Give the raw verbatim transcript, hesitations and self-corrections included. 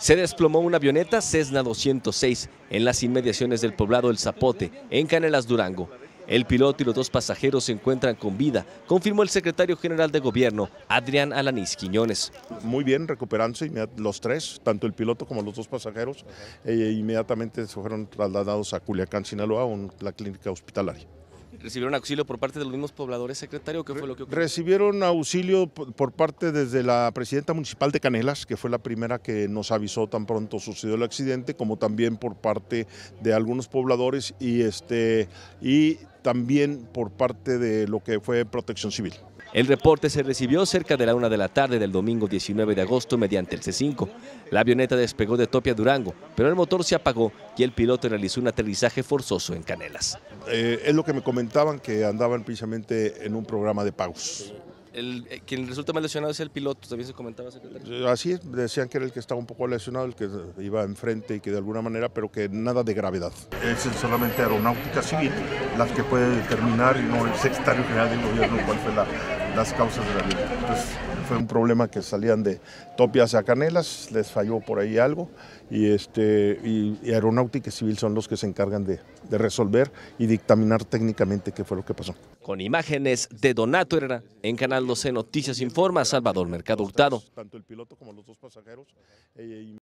Se desplomó una avioneta Cessna doscientos seis en las inmediaciones del poblado El Zapote, en Canelas, Durango. El piloto y los dos pasajeros se encuentran con vida, confirmó el secretario general de Gobierno, Adrián Alanís Quiñones. Muy bien, recuperándose los tres, tanto el piloto como los dos pasajeros, e inmediatamente se fueron trasladados a Culiacán, Sinaloa, a la clínica hospitalaria. ¿Recibieron auxilio por parte de los mismos pobladores, secretario? ¿Qué fue lo que ocurrió? Recibieron auxilio por parte desde la presidenta municipal de Canelas, que fue la primera que nos avisó tan pronto sucedió el accidente, como también por parte de algunos pobladores y, este, y también por parte de lo que fue Protección Civil. El reporte se recibió cerca de la una de la tarde del domingo diecinueve de agosto mediante el C cinco. La avioneta despegó de Topia, Durango, pero el motor se apagó y el piloto realizó un aterrizaje forzoso en Canelas. Eh, es lo que me comentaban, que andaban precisamente en un programa de pagos. El, eh, quien resulta más lesionado es el piloto, también se comentaba, secretario. Así es, decían que era el que estaba un poco lesionado, el que iba enfrente y que de alguna manera, pero que nada de gravedad. Es solamente Aeronáutica Civil las que puede determinar, y no el secretario general del gobierno, cuál fue la, las causas de la vida. Entonces, fue un problema que salían de Topia hacia Canelas, les falló por ahí algo, y, este, y, y Aeronáutica Civil son los que se encargan de, de resolver y dictaminar técnicamente qué fue lo que pasó. Con imágenes de Donato Herrera, en Canal doce Noticias Informa, Salvador Mercado Hurtado. Tanto el piloto como los dos pasajeros. Eh,